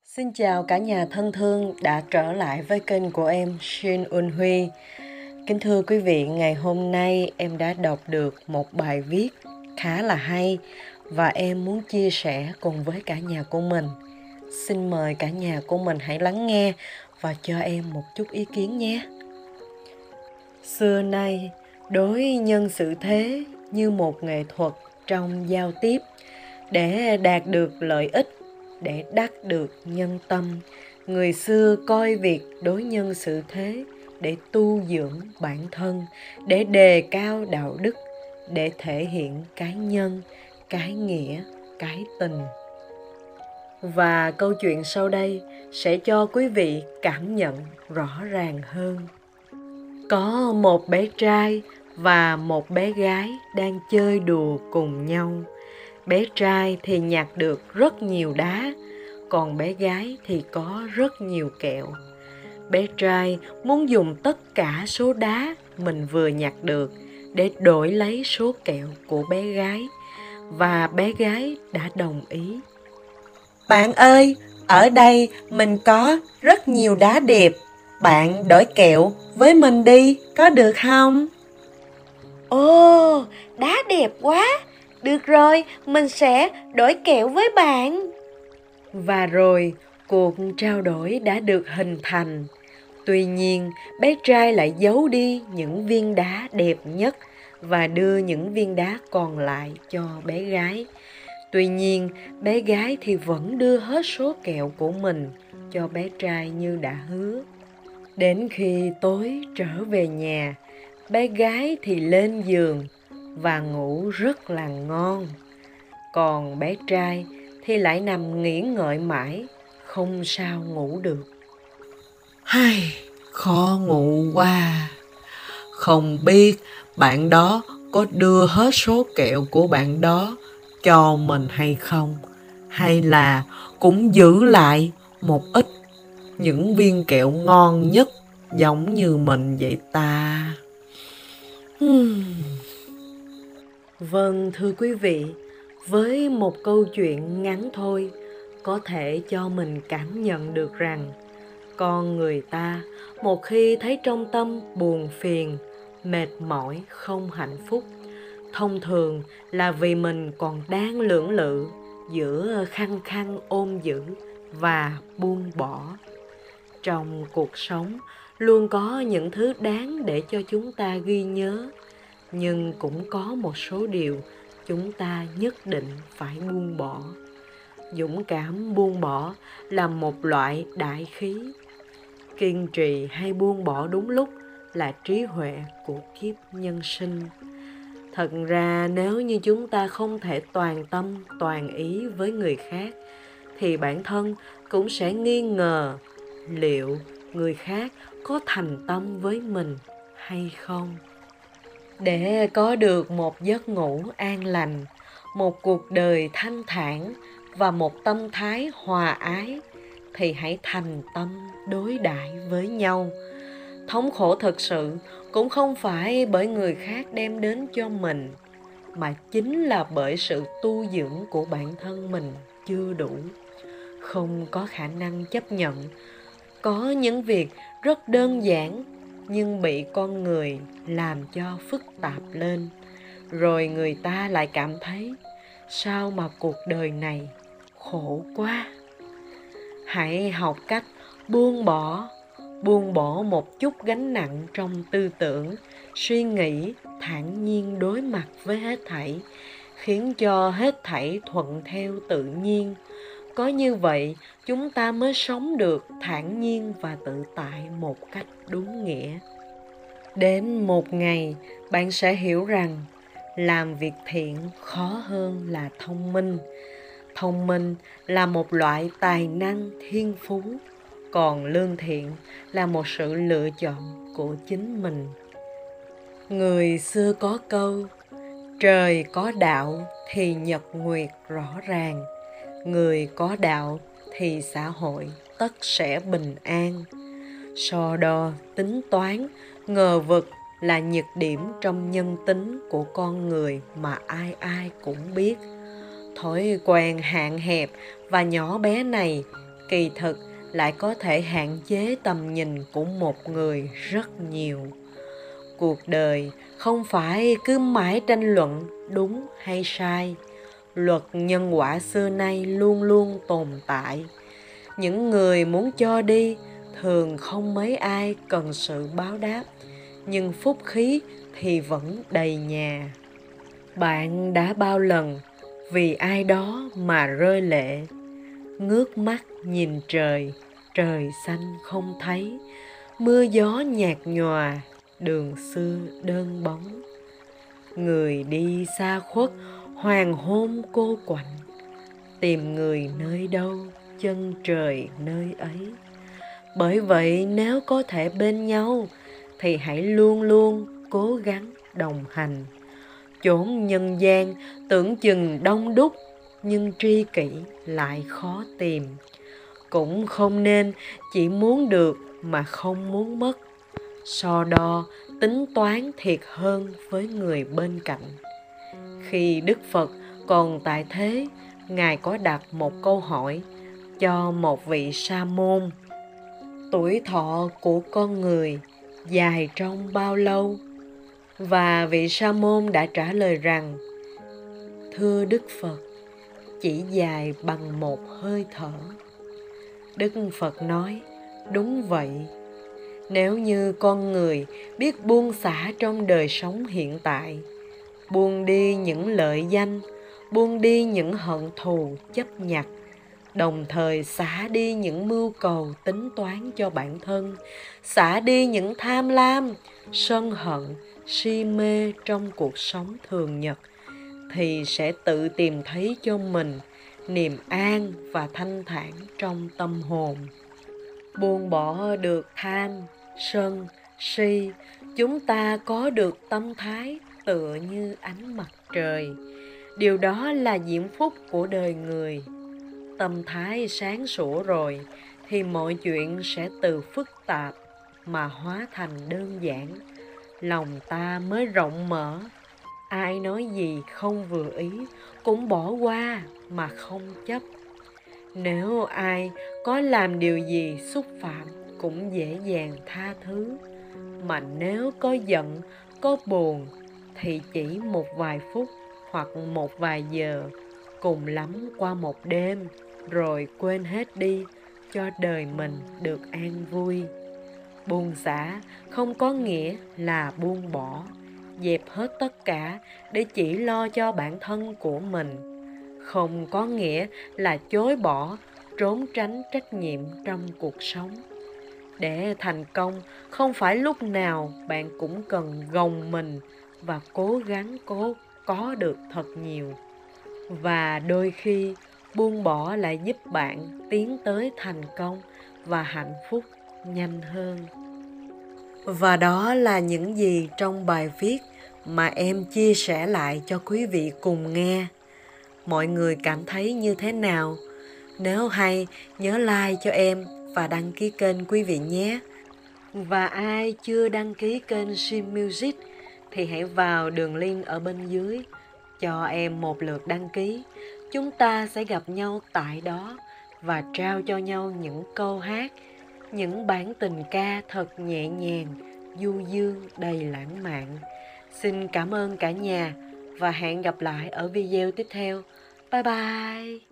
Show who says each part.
Speaker 1: Xin chào cả nhà thân thương đã trở lại với kênh của em Shin Un Huy. Kính thưa quý vị, ngày hôm nay em đã đọc được một bài viết khá là hay và em muốn chia sẻ cùng với cả nhà của mình. Xin mời cả nhà của mình hãy lắng nghe và cho em một chút ý kiến nhé. Xưa nay, đối nhân xử thế như một nghệ thuật trong giao tiếp. Để đạt được lợi ích, để đắc được nhân tâm, người xưa coi việc đối nhân xử thế để tu dưỡng bản thân, để đề cao đạo đức, để thể hiện cái nhân, cái nghĩa, cái tình. Và câu chuyện sau đây sẽ cho quý vị cảm nhận rõ ràng hơn. Có một bé trai và một bé gái đang chơi đùa cùng nhau. Bé trai thì nhặt được rất nhiều đá, còn bé gái thì có rất nhiều kẹo. Bé trai muốn dùng tất cả số đá mình vừa nhặt được để đổi lấy số kẹo của bé gái, và bé gái đã đồng ý. Bạn ơi, ở đây mình có rất nhiều đá đẹp, bạn đổi kẹo với mình đi, có được không?
Speaker 2: Ồ, đá đẹp quá! Được rồi, mình sẽ đổi kẹo với bạn.
Speaker 1: Và rồi, cuộc trao đổi đã được hình thành. Tuy nhiên, bé trai lại giấu đi những viên đá đẹp nhất và đưa những viên đá còn lại cho bé gái. Tuy nhiên, bé gái thì vẫn đưa hết số kẹo của mình cho bé trai như đã hứa. Đến khi tối trở về nhà, bé gái thì lên giường và ngủ rất là ngon. Còn bé trai thì lại nằm nghĩ ngợi mãi, không sao ngủ được.
Speaker 3: Khó ngủ quá. Không biết bạn đó có đưa hết số kẹo của bạn đó cho mình hay không? Hay là cũng giữ lại một ít những viên kẹo ngon nhất giống như mình vậy ta?
Speaker 1: Vâng, thưa quý vị, với một câu chuyện ngắn thôi, có thể cho mình cảm nhận được rằng con người ta một khi thấy trong tâm buồn phiền, mệt mỏi, không hạnh phúc, thông thường là vì mình còn đang lưỡng lự giữa khăng khăng ôm giữ và buông bỏ. Trong cuộc sống luôn có những thứ đáng để cho chúng ta ghi nhớ, nhưng cũng có một số điều chúng ta nhất định phải buông bỏ. Dũng cảm buông bỏ là một loại đại khí. Kiên trì hay buông bỏ đúng lúc là trí huệ của kiếp nhân sinh. Thật ra nếu như chúng ta không thể toàn tâm, toàn ý với người khác, thì bản thân cũng sẽ nghi ngờ liệu người khác có thành tâm với mình hay không. Để có được một giấc ngủ an lành, một cuộc đời thanh thản và một tâm thái hòa ái, thì hãy thành tâm đối đãi với nhau. Thống khổ thực sự cũng không phải bởi người khác đem đến cho mình, mà chính là bởi sự tu dưỡng của bản thân mình chưa đủ, không có khả năng chấp nhận. Có những việc rất đơn giản nhưng bị con người làm cho phức tạp lên, rồi người ta lại cảm thấy sao mà cuộc đời này khổ quá. Hãy học cách buông bỏ một chút gánh nặng trong tư tưởng, suy nghĩ, thản nhiên đối mặt với hết thảy, khiến cho hết thảy thuận theo tự nhiên. Có như vậy, chúng ta mới sống được thản nhiên và tự tại một cách đúng nghĩa. Đến một ngày, bạn sẽ hiểu rằng làm việc thiện khó hơn là thông minh. Thông minh là một loại tài năng thiên phú, còn lương thiện là một sự lựa chọn của chính mình. Người xưa có câu, trời có đạo thì nhật nguyệt rõ ràng, người có đạo thì xã hội tất sẽ bình an. So đo, tính toán, ngờ vực là nhược điểm trong nhân tính của con người mà ai ai cũng biết. Thói quen hạn hẹp và nhỏ bé này kỳ thực lại có thể hạn chế tầm nhìn của một người rất nhiều. Cuộc đời không phải cứ mãi tranh luận đúng hay sai. Luật nhân quả xưa nay luôn luôn tồn tại. Những người muốn cho đi thường không mấy ai cần sự báo đáp, nhưng phúc khí thì vẫn đầy nhà. Bạn đã bao lần vì ai đó mà rơi lệ, ngước mắt nhìn trời, trời xanh không thấy, mưa gió nhạt nhòa, đường xưa đơn bóng. Người đi xa khuất, hoàng hôn cô quạnh, tìm người nơi đâu, chân trời nơi ấy. Bởi vậy nếu có thể bên nhau thì hãy luôn luôn cố gắng đồng hành. Chốn nhân gian tưởng chừng đông đúc, nhưng tri kỷ lại khó tìm. Cũng không nên chỉ muốn được mà không muốn mất. So đo, tính toán thiệt hơn với người bên cạnh. Khi Đức Phật còn tại thế, Ngài có đặt một câu hỏi cho một vị sa môn: tuổi thọ của con người dài trong bao lâu? Và vị sa môn đã trả lời rằng: thưa Đức Phật, chỉ dài bằng một hơi thở. Đức Phật nói: đúng vậy. Nếu như con người biết buông xả trong đời sống hiện tại, buông đi những lợi danh, buông đi những hận thù chấp nhặt, đồng thời xả đi những mưu cầu tính toán cho bản thân, xả đi những tham lam, sân hận, si mê trong cuộc sống thường nhật, thì sẽ tự tìm thấy cho mình niềm an và thanh thản trong tâm hồn. Buông bỏ được tham, sân, si, chúng ta có được tâm thái tựa như ánh mặt trời. Điều đó là diễm phúc của đời người. Tâm thái sáng sủa rồi thì mọi chuyện sẽ từ phức tạp mà hóa thành đơn giản. Lòng ta mới rộng mở. Ai nói gì không vừa ý cũng bỏ qua mà không chấp. Nếu ai có làm điều gì xúc phạm cũng dễ dàng tha thứ. Mà nếu có giận, có buồn thì chỉ một vài phút hoặc một vài giờ, cùng lắm qua một đêm, rồi quên hết đi cho đời mình được an vui. Buông xả không có nghĩa là buông bỏ, dẹp hết tất cả để chỉ lo cho bản thân của mình. Không có nghĩa là chối bỏ, trốn tránh trách nhiệm trong cuộc sống. Để thành công, không phải lúc nào bạn cũng cần gồng mình và cố gắng có được thật nhiều. Và đôi khi, buông bỏ lại giúp bạn tiến tới thành công và hạnh phúc nhanh hơn. Và đó là những gì trong bài viết mà em chia sẻ lại cho quý vị cùng nghe. Mọi người cảm thấy như thế nào? Nếu hay, nhớ like cho em và đăng ký kênh quý vị nhé. Và ai chưa đăng ký kênh Sim Music thì hãy vào đường link ở bên dưới, cho em một lượt đăng ký. Chúng ta sẽ gặp nhau tại đó và trao cho nhau những câu hát, những bản tình ca thật nhẹ nhàng, du dương, đầy lãng mạn. Xin cảm ơn cả nhà và hẹn gặp lại ở video tiếp theo. Bye bye!